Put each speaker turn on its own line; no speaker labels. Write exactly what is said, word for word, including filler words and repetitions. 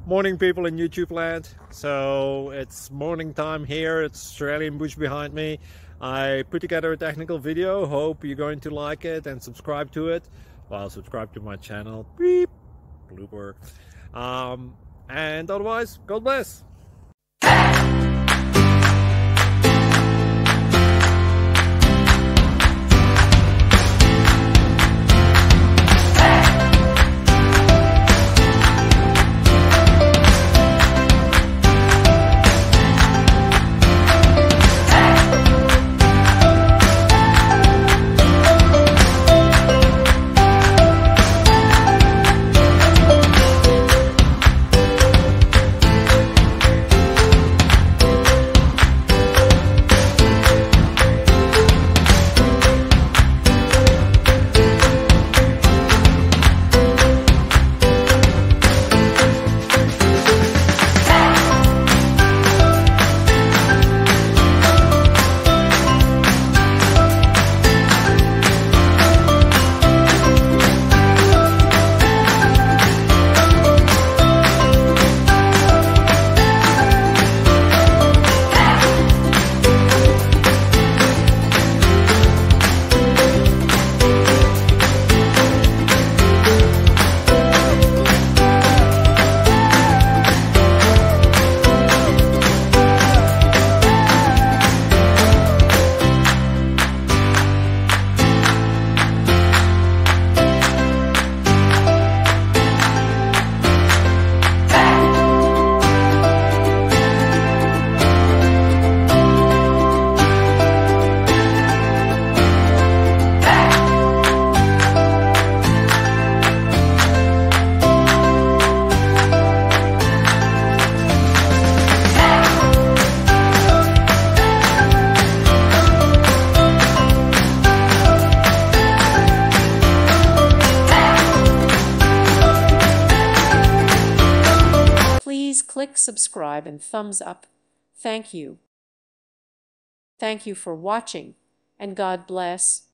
Morning, people in YouTube land. So it's morning time here. It's Australian bush behind me. I put together a technical video. Hope you're going to like it and subscribe to it. Well, subscribe to my channel. Beep. Blooper. Um, and otherwise, God bless.
Please click subscribe and thumbs up. Thank you. Thank you for watching, and God bless.